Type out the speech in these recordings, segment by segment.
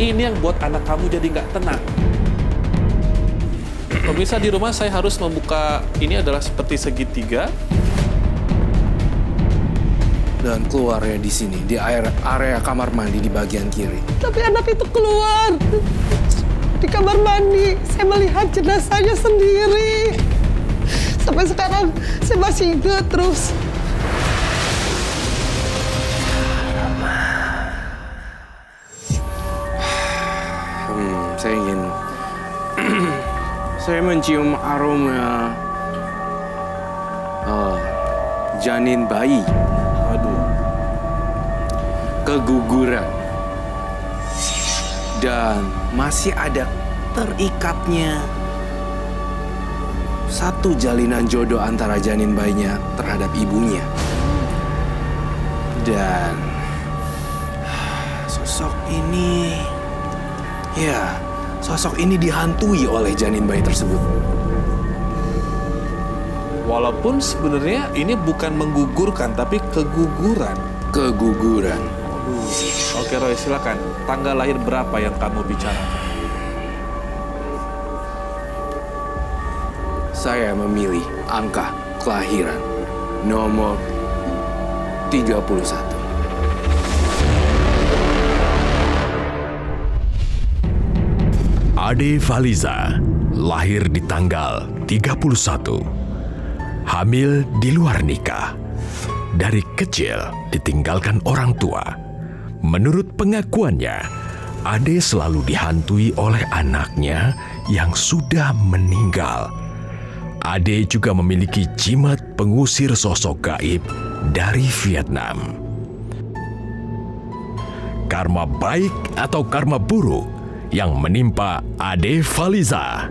Ini yang buat anak kamu jadi nggak tenang. Pemirsa, di rumah saya harus membuka, ini adalah seperti segitiga. Dan keluarnya di sini, di area kamar mandi di bagian kiri. Tapi anak itu keluar. Di kamar mandi, saya melihat jenazahnya sendiri. Sampai sekarang, saya masih ingat terus. Saya ingin... saya mencium aroma... janin bayi. Aduh. Keguguran. Dan masih ada terikatnya satu jalinan jodoh antara janin bayinya terhadap ibunya. Dan sosok ini... ya, sosok ini dihantui oleh janin bayi tersebut. Walaupun sebenarnya ini bukan menggugurkan, tapi keguguran. Keguguran. Oke Roy, silakan. Tanggal lahir berapa yang kamu bicarakan? Saya memilih angka kelahiran nomor 31. Ade Faliza lahir di tanggal 31. Hamil di luar nikah. Dari kecil ditinggalkan orang tua. Menurut pengakuannya, Ade selalu dihantui oleh anaknya yang sudah meninggal. Ade juga memiliki jimat pengusir sosok gaib dari Vietnam. Karma baik atau karma buruk yang menimpa Ade Faliza.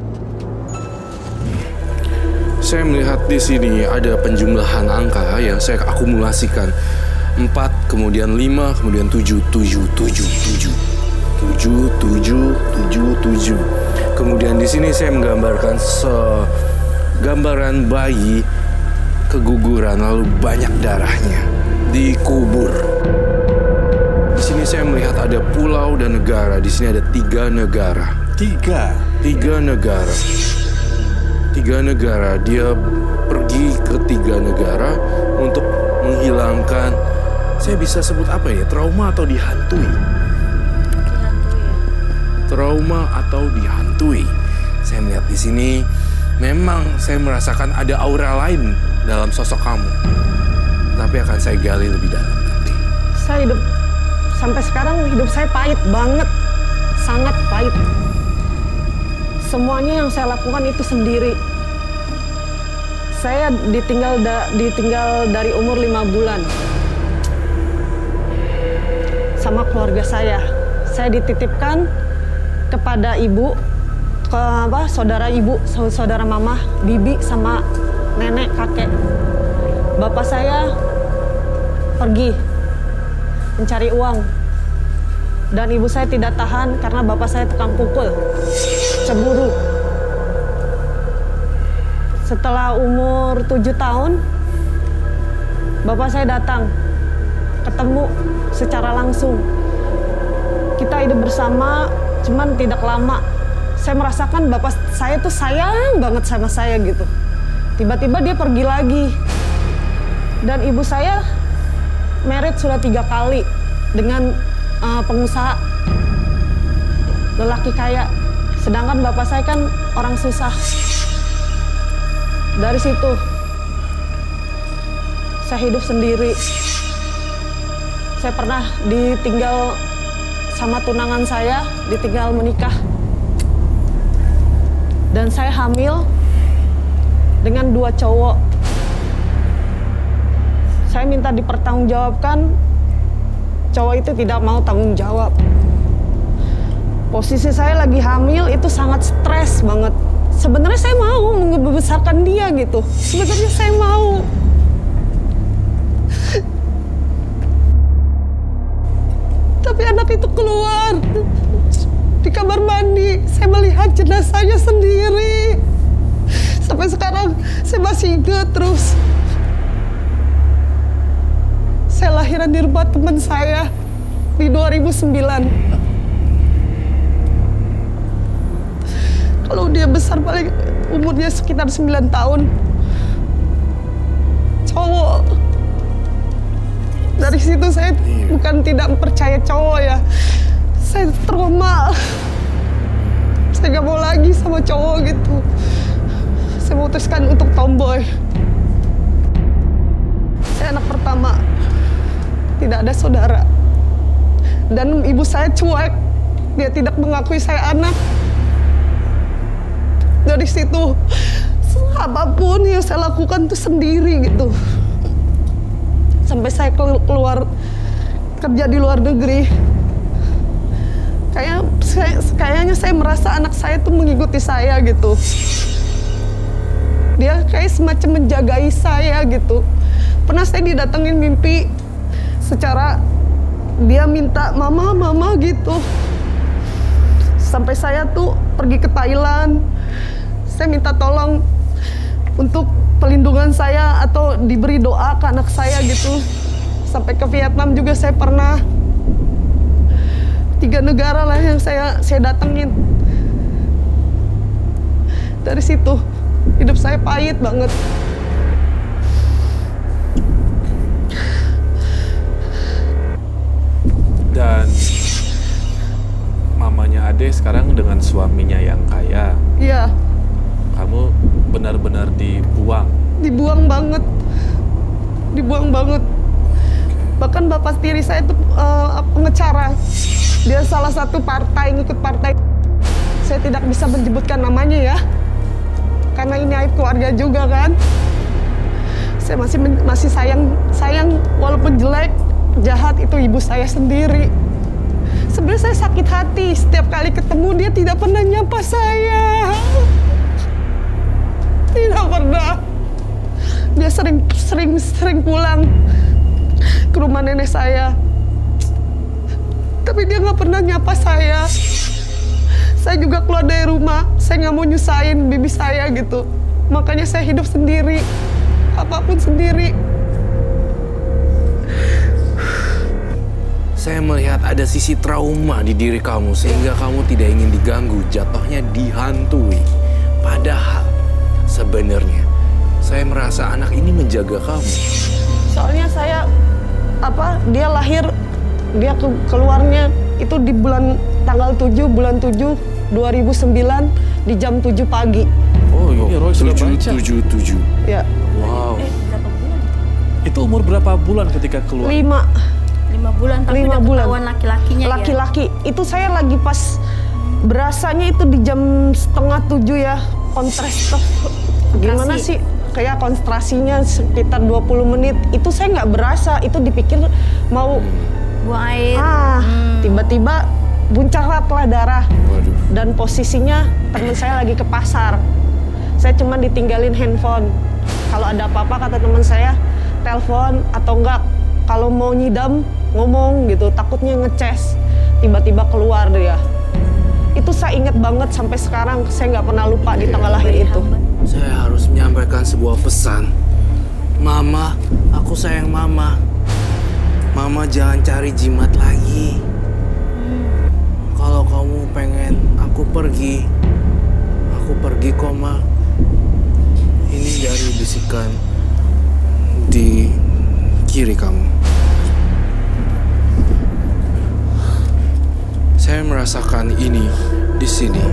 Saya melihat di sini ada penjumlahan angka yang saya akumulasikan. 4, kemudian 5, kemudian 7, 7, 7, 7. 7, 7, 7, 7. Kemudian di sini saya menggambarkan gambaran bayi keguguran lalu banyak darahnya dikubur. Di sini saya melihat ada pulau dan negara. Di sini ada 3 negara. 3 negara. 3 negara. Dia pergi ke 3 negara untuk menghilangkan, saya bisa sebut apa ya? Trauma atau dihantui? Trauma atau dihantui. Saya melihat di sini, memang saya merasakan ada aura lain dalam sosok kamu. Tapi akan saya gali lebih dalam nanti. Saya hidup, sampai sekarang hidup saya pahit banget. Sangat pahit. Semuanya yang saya lakukan itu sendiri. Saya ditinggal dari umur 5 bulan. Sama keluarga saya. Saya dititipkan kepada ibu, saudara ibu, saudara mama, bibi, sama nenek, kakek. Bapak saya pergi mencari uang. Dan ibu saya tidak tahan karena bapak saya tukang pukul, cemburu. Setelah umur 7 tahun, bapak saya datang, ketemu secara langsung. Kita hidup bersama, cuman tidak lama. Saya merasakan bapak saya tuh sayang banget sama saya gitu. Tiba-tiba dia pergi lagi. Dan ibu saya married sudah 3 kali dengan pengusaha lelaki kaya. Sedangkan bapak saya kan orang susah. Dari situ saya hidup sendiri. Saya pernah ditinggal sama tunangan saya, ditinggal menikah. Dan saya hamil dengan 2 cowok. Saya minta dipertanggungjawabkan, cowok itu tidak mau tanggung jawab. Posisi saya lagi hamil itu sangat stres banget. Sebenarnya saya mau membesarkan dia gitu. Sebenarnya saya mau. Tapi anak itu keluar. Di kamar mandi, saya melihat jenazahnya sendiri. Sampai sekarang saya masih ingat terus. Saya lahiran di rumah teman saya di 2009. Kalau dia besar paling umurnya sekitar 9 tahun. Cowok. Dari situ saya bukan tidak percaya cowok ya. Saya trauma. Saya gak mau lagi sama cowok gitu. Saya memutuskan untuk tomboy. Saya anak pertama. Tidak ada saudara. Dan ibu saya cuek. Dia tidak mengakui saya anak. Dari situ, apapun yang saya lakukan itu sendiri gitu. Sampai saya keluar kerja di luar negeri. Kayaknya saya merasa anak saya tuh mengikuti saya gitu. Dia kayak semacam menjagai saya gitu. Pernah saya didatengin mimpi secara dia minta mama gitu. Sampai saya tuh pergi ke Thailand. Saya minta tolong untuk pelindungan saya atau diberi doa ke anak saya gitu. Sampai ke Vietnam juga saya pernah. 3 negara lah yang saya datengin. Dari situ hidup saya pahit banget. Dan mamanya Ade sekarang dengan suaminya yang kaya. Iya. Kamu benar-benar dibuang. Dibuang banget. Dibuang banget. Bahkan bapak tiri saya itu pengecara. Dia salah satu partai, ngikut partai. Saya tidak bisa menyebutkan namanya ya. Karena ini aib keluarga juga kan. Saya masih sayang walaupun jelek, jahat itu ibu saya sendiri. Sebenarnya saya sakit hati. Setiap kali ketemu dia tidak pernah nyapa saya. Tidak pernah. Dia sering pulang ke rumah nenek saya. Tapi dia nggak pernah nyapa saya. Saya juga keluar dari rumah. Saya nggak mau nyusahin bibi saya gitu. Makanya saya hidup sendiri. Apapun sendiri. Saya melihat ada sisi trauma di diri kamu sehingga kamu tidak ingin diganggu, jatuhnya dihantui. Padahal sebenarnya saya merasa anak ini menjaga kamu. Soalnya dia lahir, dia keluarnya itu di tanggal 7 bulan 7 2009 di jam 7 pagi. Oh, ini Roy sudah baca. 777. Ya. Wow. Berapa bulan? Itu umur berapa bulan ketika keluar? 5 bulan, tapi 5 udah bulan. ketahuan laki-lakinya ya? Laki-laki. Itu saya lagi pas berasanya itu di jam 6:30 ya. Gimana sih? Kayak konsentrasinya sekitar 20 menit. Itu saya nggak berasa. Itu dipikir mau buang air. Tiba-tiba buncarat lah darah. Waduh. Dan posisinya teman saya lagi ke pasar. Saya cuma ditinggalin handphone. Kalau ada apa-apa kata teman saya, telepon atau enggak. Kalau mau nyidam, ngomong gitu. Takutnya ngeces. Tiba-tiba keluar dia. Itu saya inget banget sampai sekarang. Saya nggak pernah lupa di tanggal lahir itu. Saya harus menyampaikan sebuah pesan. Mama, aku sayang Mama. Mama jangan cari jimat lagi. Kalau kamu pengen aku pergi kok, Ma. Ini dari bisikan di kiri kamu. Saya merasakan ini di sini.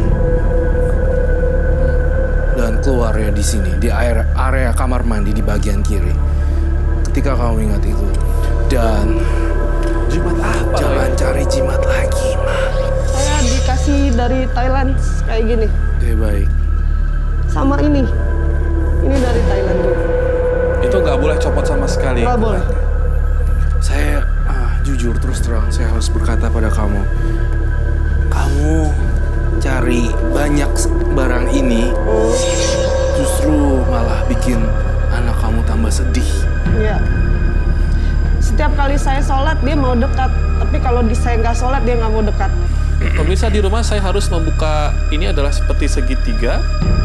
Dan keluarnya di sini, di area kamar mandi di bagian kiri. Ketika kamu ingat itu. Dan Jimat apa? jangan cari jimat lagi, Ma. Saya dikasih dari Thailand kayak gini. Oke, baik. Sama ini. Ini dari Thailand juga. Itu nggak boleh copot sama sekali. Nggak boleh. Saya jujur terus terang, saya harus berkata pada kamu. Kamu cari banyak barang ini, justru malah bikin anak kamu tambah sedih. Iya. Setiap kali saya sholat, dia mau dekat. Tapi kalau saya nggak sholat, dia nggak mau dekat. Pemirsa di rumah, saya harus membuka, ini adalah seperti segitiga.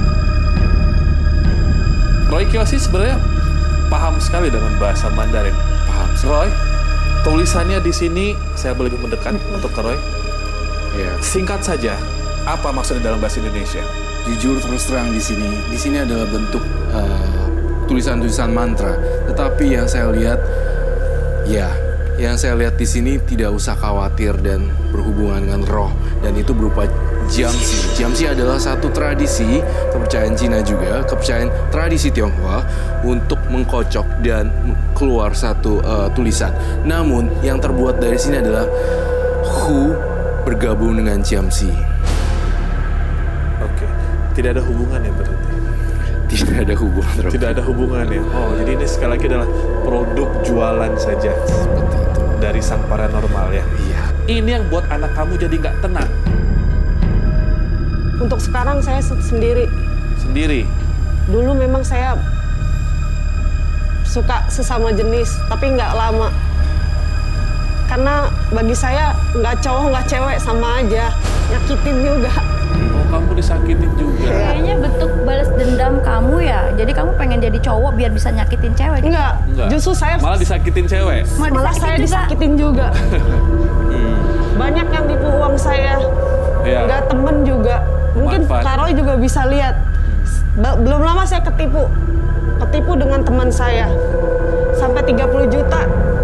Roy Kiyoshi sebenarnya paham sekali dengan bahasa Mandarin. Paham? Roy, tulisannya di sini, saya boleh lebih mendekat untuk ke Roy. Ya. Singkat saja, apa maksudnya dalam bahasa Indonesia? Jujur terus terang di sini adalah bentuk tulisan-tulisan mantra. Tetapi yang saya lihat, di sini tidak usah khawatir dan berhubungan dengan roh. Dan itu berupa Jiangxi. Jiangxi adalah satu tradisi kepercayaan Cina juga, kepercayaan tradisi Tionghoa untuk mengkocok dan keluar satu tulisan. Namun yang terbuat dari sini adalah Hu bergabung dengan Jiangxi. Oke. Tidak ada hubungan ya berarti? Tidak ada hubungan. Tidak ada hubungan ya? Oh, jadi ini sekali lagi adalah produk jualan saja. Seperti itu. Dari sang paranormal ya? Iya. Ini yang buat anak kamu jadi nggak tenang? Untuk sekarang saya sendiri. Sendiri? Dulu memang saya suka sesama jenis, tapi nggak lama. Karena bagi saya nggak cowok nggak cewek sama aja, nyakitin juga. Oh, kamu disakitin juga? Kayaknya bentuk balas dendam kamu ya. Jadi kamu pengen jadi cowok biar bisa nyakitin cewek. Enggak, Enggak. justru saya Malah disakitin cewek? malah saya disakitin juga. Banyak yang nipu uang saya, Iya. nggak temen juga. Mungkin Manfaat. Kak Roy juga bisa lihat. Belum lama saya ketipu dengan teman saya sampai 30 juta.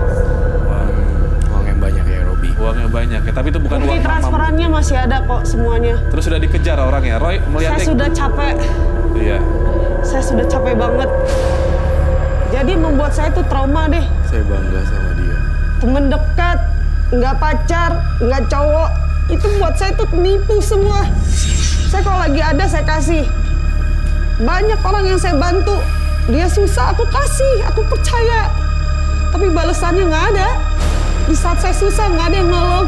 Uang yang banyak ya, Robi. Uangnya banyak ya, tapi itu bukan Bukti uang transferannya masih ada kok semuanya. Terus sudah dikejar orangnya. Roy Saya melihatnya. sudah capek, Iya. saya sudah capek banget. Jadi membuat saya tuh trauma deh. Saya bangga sama dia. Temen dekat, nggak pacar, nggak cowok, itu buat saya tuh nipu semua. Saya kalau lagi ada saya kasih. Banyak orang yang saya bantu, dia susah aku kasih, aku percaya. Tapi balasannya nggak ada. Di saat saya susah nggak ada yang nolong.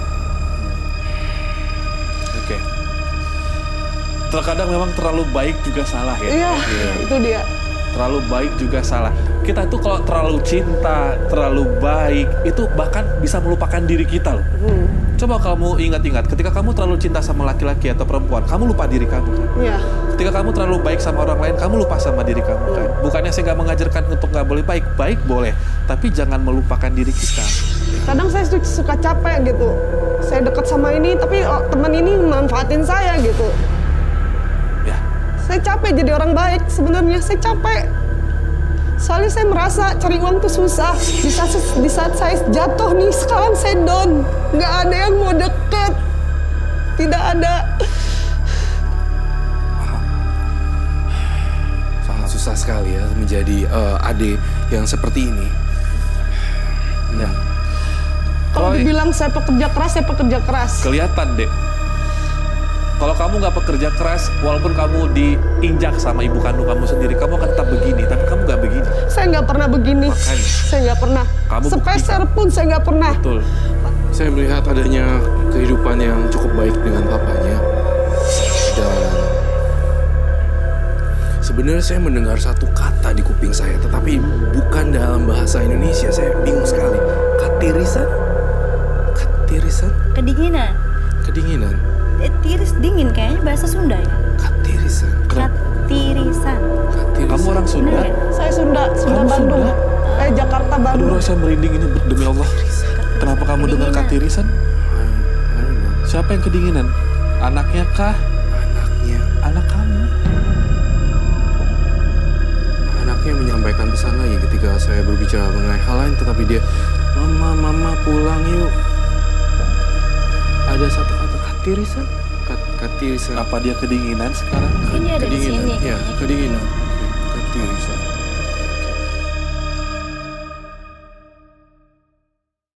Oke. Terkadang memang terlalu baik juga salah ya. Iya, itu dia. Terlalu baik juga salah. Kita tuh kalau terlalu cinta, terlalu baik, itu bahkan bisa melupakan diri kita loh. Coba kamu ingat-ingat, ketika kamu terlalu cinta sama laki-laki atau perempuan, kamu lupa diri kamu kan? Iya. Ketika kamu terlalu baik sama orang lain, kamu lupa sama diri kamu kan? Bukannya saya nggak mengajarkan untuk nggak boleh baik, baik boleh, tapi jangan melupakan diri kita. Kadang saya suka capek gitu. Saya dekat sama ini, tapi teman ini manfaatin saya gitu. Ya, Saya capek jadi orang baik, sebenarnya saya capek. Soalnya saya merasa cari uang tuh susah. Di saat saya jatuh nih, sekarang saya down. Nggak ada yang mau deket. Tidak ada. Sangat susah sekali ya menjadi adik yang seperti ini. ya. Kalau Roy, dibilang saya pekerja keras. kelihatan deh. Kalau kamu nggak pekerja keras, walaupun kamu diinjak sama ibu kandung kamu sendiri, kamu akan tetap begini. Tapi kamu nggak begini. Saya nggak pernah begini. Makanya. Saya nggak pernah. Kamu Sepeser pun saya nggak pernah. Betul. Saya melihat adanya kehidupan yang cukup baik dengan papanya. Dan sebenarnya saya mendengar satu kata di kuping saya, tetapi bukan dalam bahasa Indonesia. Saya bingung sekali. Katirisan? Katirisan? Kedinginan. Kedinginan? Tiris dingin kayaknya bahasa Sunda ya. Katirisan? Katirisan. Katirisan? Kamu orang Sunda? Bener ya? Saya Sunda Kamu Bandung. Sunda? Jakarta Aduh, Bandung. Roy, saya merinding ini demi Allah. Kenapa kamu dengar katirisan? I don't know. Siapa yang kedinginan? Anaknya kah? Anaknya. Anak kamu? Anaknya menyampaikan pesan lagi ketika saya berbicara mengenai hal lain, tetapi dia, Mama pulang yuk. Ada satu kata katirisan. Katirisan. Apa dia kedinginan sekarang? Mungkin dia ada di Kedinginan. sini Ya, kayaknya. kedinginan. Katirisan.